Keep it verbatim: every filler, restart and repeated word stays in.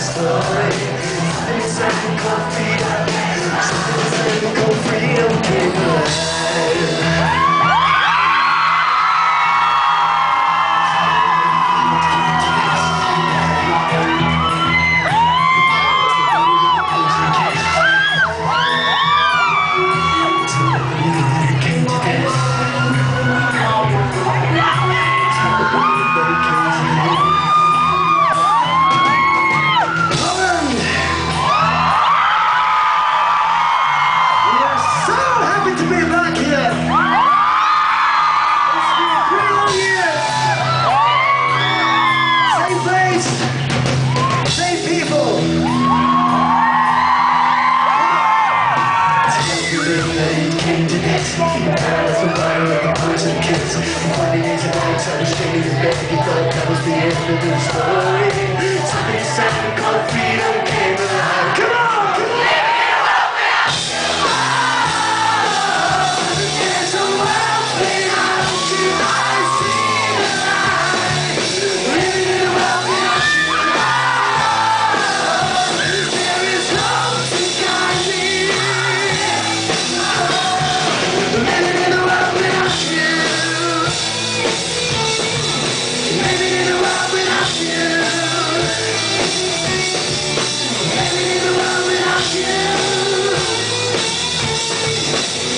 story. It's something called freedom. Something called freedom came alive. That was the end of the story. Something something called freedom came alive. Come on! There's a world beyond you, I see the light. Living in a world beyond you, there is hope to guide me. Living in a world beyond you. Living in a world without you. Living in a world without you.